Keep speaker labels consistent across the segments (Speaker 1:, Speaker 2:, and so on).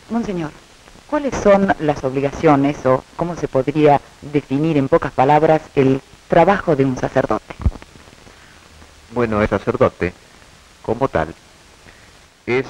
Speaker 1: Monseñor, ¿cuáles son las obligaciones o cómo se podría definir en pocas palabras el trabajo de un sacerdote?
Speaker 2: Bueno, el sacerdote, como tal, es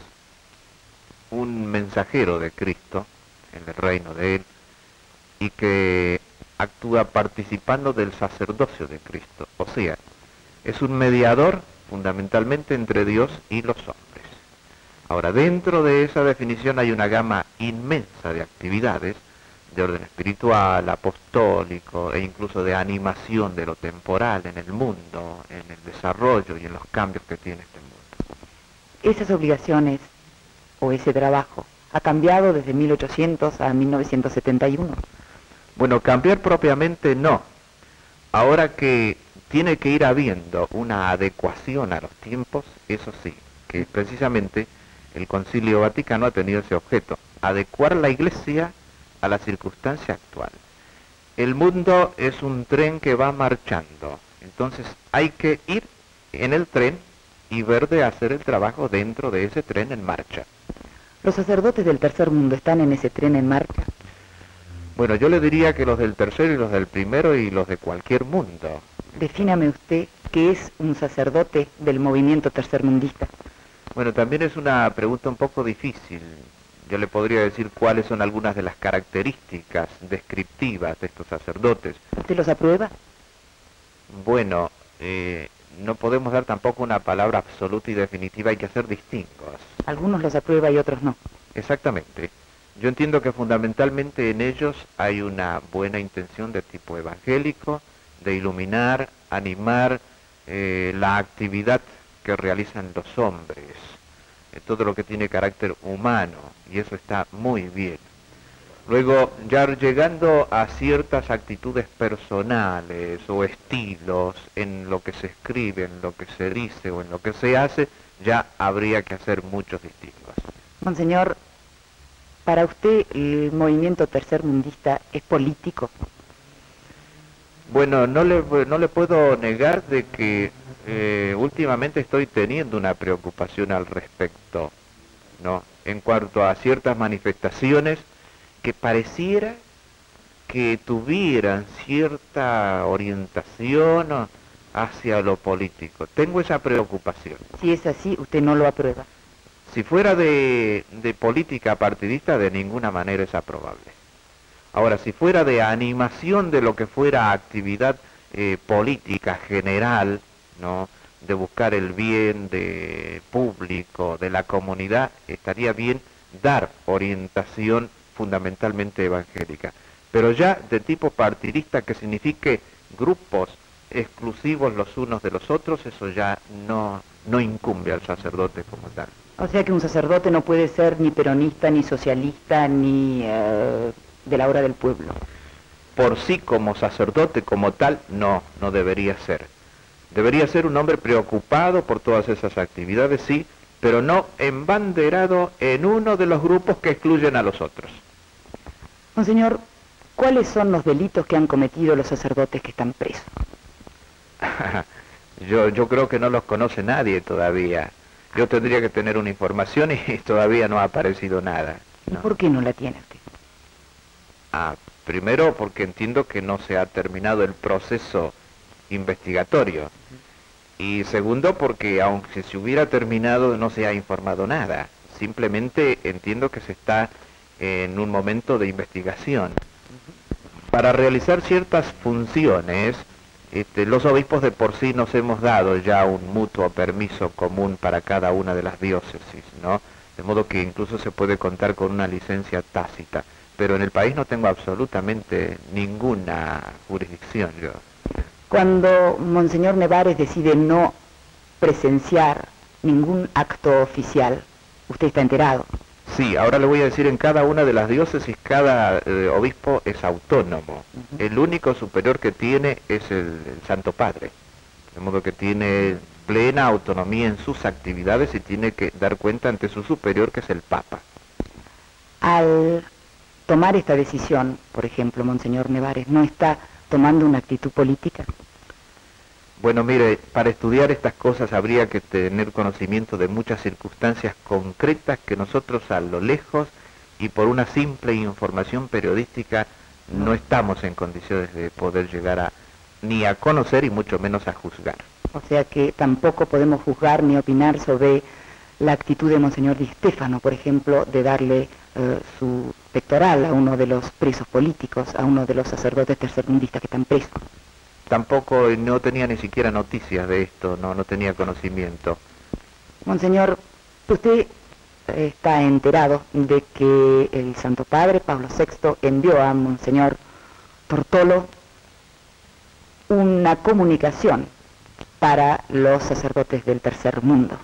Speaker 2: un mensajero de Cristo en el reino de Él y que actúa participando del sacerdocio de Cristo. O sea, es un mediador fundamentalmente entre Dios y los hombres. Ahora, dentro de esa definición hay una gama inmensa de actividades de orden espiritual, apostólico e incluso de animación de lo temporal en el mundo, en el desarrollo y en los cambios que tiene este mundo.
Speaker 1: Esas obligaciones o ese trabajo ha cambiado desde 1800 a 1971.
Speaker 2: Bueno, cambiar propiamente no. Ahora que tiene que ir habiendo una adecuación a los tiempos, eso sí, que precisamente el Concilio Vaticano ha tenido ese objeto, adecuar la Iglesia a la circunstancia actual. El mundo es un tren que va marchando, entonces hay que ir en el tren y ver de hacer el trabajo dentro de ese tren en marcha.
Speaker 1: ¿Los sacerdotes del tercer mundo están en ese tren en marcha?
Speaker 2: Bueno, yo le diría que los del tercero y los del primero y los de cualquier mundo.
Speaker 1: Defíname usted qué es un sacerdote del movimiento tercermundista.
Speaker 2: Bueno, también es una pregunta un poco difícil. Yo le podría decir cuáles son algunas de las características descriptivas de estos sacerdotes.
Speaker 1: ¿Usted los aprueba?
Speaker 2: Bueno, no podemos dar tampoco una palabra absoluta y definitiva, hay que hacer distingos.
Speaker 1: Algunos los aprueba y otros no.
Speaker 2: Exactamente. Yo entiendo que fundamentalmente en ellos hay una buena intención de tipo evangélico, de iluminar, animar la actividad que realizan los hombres, todo lo que tiene carácter humano, y eso está muy bien. Luego, ya llegando a ciertas actitudes personales o estilos en lo que se escribe, en lo que se dice o en lo que se hace, ya habría que hacer muchos distingos.
Speaker 1: Monseñor, ¿para usted el movimiento tercermundista es político?
Speaker 2: Bueno, no le puedo negar de que últimamente estoy teniendo una preocupación al respecto, ¿no? En cuanto a ciertas manifestaciones que pareciera que tuvieran cierta orientación hacia lo político. Tengo esa preocupación.
Speaker 1: Si es así, usted no lo aprueba.
Speaker 2: Si fuera de política partidista, de ninguna manera es aprobable. Ahora, si fuera de animación de lo que fuera actividad política general, ¿no?, de buscar el bien de público, de la comunidad, estaría bien dar orientación fundamentalmente evangélica. Pero ya de tipo partidista, que signifique grupos exclusivos los unos de los otros, eso ya no incumbe al sacerdote como tal.
Speaker 1: O sea que un sacerdote no puede ser ni peronista, ni socialista, ni de la hora del pueblo.
Speaker 2: Por sí como sacerdote como tal, no debería ser. Debería ser un hombre preocupado por todas esas actividades, sí, pero no embanderado en uno de los grupos que excluyen a los otros.
Speaker 1: Monseñor, ¿cuáles son los delitos que han cometido los sacerdotes que están presos?
Speaker 2: Yo creo que no los conoce nadie todavía. Yo tendría que tener una información y todavía no ha aparecido nada, ¿no?
Speaker 1: ¿Y por qué no la tiene usted?
Speaker 2: Primero porque entiendo que no se ha terminado el proceso investigatorio. Y segundo porque aunque se hubiera terminado no se ha informado nada. Simplemente entiendo que se está en un momento de investigación. Para realizar ciertas funciones, los obispos de por sí nos hemos dado ya un mutuo permiso común para cada una de las diócesis, ¿no? De modo que incluso se puede contar con una licencia tácita. Pero en el país no tengo absolutamente ninguna jurisdicción yo.
Speaker 1: Cuando Monseñor Nevares decide no presenciar ningún acto oficial, usted está enterado.
Speaker 2: Sí, ahora le voy a decir, en cada una de las diócesis cada obispo es autónomo. El único superior que tiene es el Santo Padre. De modo que tiene plena autonomía en sus actividades y tiene que dar cuenta ante su superior, que es el Papa.
Speaker 1: Al tomar esta decisión, por ejemplo, Monseñor Nevares, ¿no está tomando una actitud política?
Speaker 2: Bueno, mire, para estudiar estas cosas habría que tener conocimiento de muchas circunstancias concretas que nosotros a lo lejos y por una simple información periodística no estamos en condiciones de poder llegar ni a conocer y mucho menos a juzgar.
Speaker 1: O sea que tampoco podemos juzgar ni opinar sobre la actitud de Monseñor Di Stéfano, por ejemplo, de darle su pectoral a uno de los presos políticos, a uno de los sacerdotes tercermundistas que están presos.
Speaker 2: Tampoco, no tenía ni siquiera noticias de esto, no tenía conocimiento.
Speaker 1: Monseñor, usted está enterado de que el Santo Padre Pablo VI envió a Monseñor Tortolo una comunicación para los sacerdotes del tercer mundo.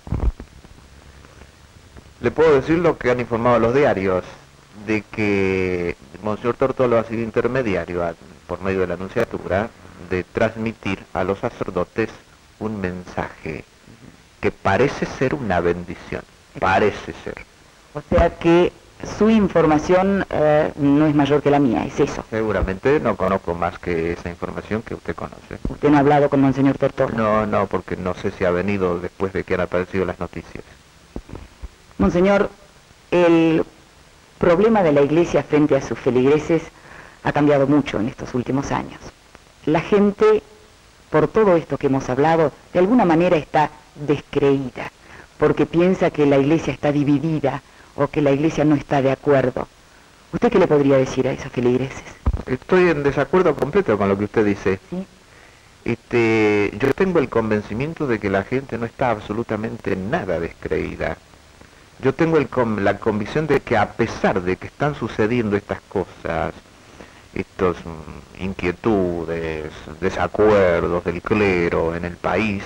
Speaker 2: Le puedo decir lo que han informado los diarios, de que Monseñor Tortolo ha sido intermediario por medio de la Nunciatura de transmitir a los sacerdotes un mensaje que parece ser una bendición, parece ser.
Speaker 1: O sea que su información no es mayor que la mía, es eso.
Speaker 2: Seguramente no conozco más que esa información que usted conoce.
Speaker 1: ¿Usted no ha hablado con Monseñor Tortolo?
Speaker 2: No, porque no sé si ha venido después de que han aparecido las noticias.
Speaker 1: Monseñor, el problema de la Iglesia frente a sus feligreses ha cambiado mucho en estos últimos años. La gente, por todo esto que hemos hablado, de alguna manera está descreída, porque piensa que la Iglesia está dividida o que la Iglesia no está de acuerdo. ¿Usted qué le podría decir a esos feligreses?
Speaker 2: Estoy en desacuerdo completo con lo que usted dice.
Speaker 1: ¿Sí?
Speaker 2: Yo tengo el convencimiento de que la gente no está absolutamente nada descreída. Yo tengo la convicción de que a pesar de que están sucediendo estas cosas, estas inquietudes, desacuerdos del clero en el país,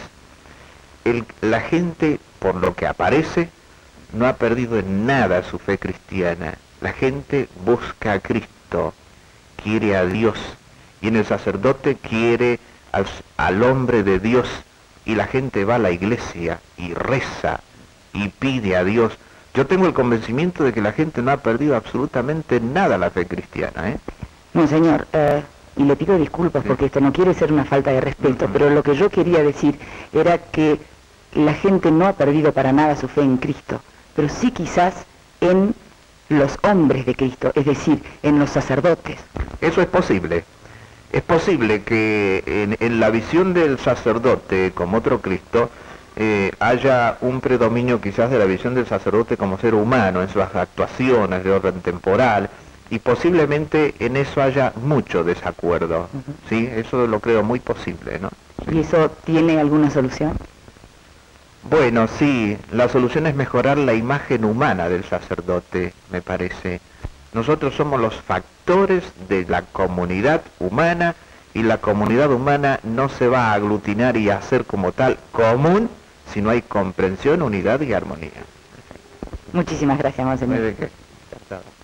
Speaker 2: la gente, por lo que aparece, no ha perdido en nada su fe cristiana. La gente busca a Cristo, quiere a Dios, y en el sacerdote quiere al hombre de Dios, y la gente va a la iglesia y reza y pide a Dios. Yo tengo el convencimiento de que la gente no ha perdido absolutamente nada la fe cristiana,
Speaker 1: Monseñor, y le pido disculpas porque esto no quiere ser una falta de respeto, pero lo que yo quería decir era que la gente no ha perdido para nada su fe en Cristo, pero sí quizás en los hombres de Cristo, es decir, en los sacerdotes.
Speaker 2: Eso es posible. Es posible que en la visión del sacerdote como otro Cristo haya un predominio quizás de la visión del sacerdote como ser humano en sus actuaciones de orden temporal, y posiblemente en eso haya mucho desacuerdo. ¿Sí? Eso lo creo muy posible, ¿no?
Speaker 1: ¿Y eso tiene alguna solución?
Speaker 2: Bueno, sí, la solución es mejorar la imagen humana del sacerdote, me parece. Nosotros somos los factores de la comunidad humana, y la comunidad humana no se va a aglutinar y a hacer como tal común si no hay comprensión, unidad y armonía.
Speaker 1: Muchísimas gracias, Monseñor.
Speaker 2: ¿De qué?